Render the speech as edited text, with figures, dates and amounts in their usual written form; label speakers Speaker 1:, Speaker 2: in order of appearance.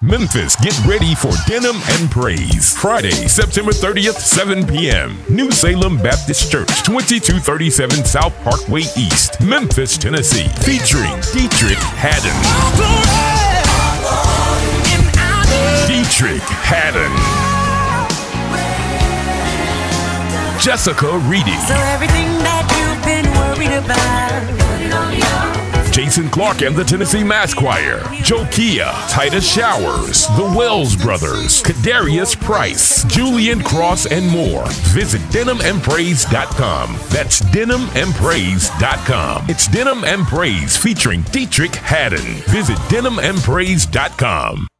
Speaker 1: Memphis, get ready for Denim and Praise. Friday, September 30th, 7 p.m. New Salem Baptist Church, 2237 South Parkway East, Memphis, Tennessee. Featuring Deitrick, Haddon. Deitrick, Haddon. Jessica, Reedy.
Speaker 2: So everything that you've been worried about.
Speaker 1: Jason Clark and the Tennessee Mass Choir, JOKIA, TITUS Showers, the Wells Brothers, CADARIUS Price, Julian Cross, and more. Visit DENIMandPRAISE.com. That's DENIMandPRAISE.com. It's Denim and Praise featuring Deitrick, Haddon. Visit DENIMandPRAISE.com.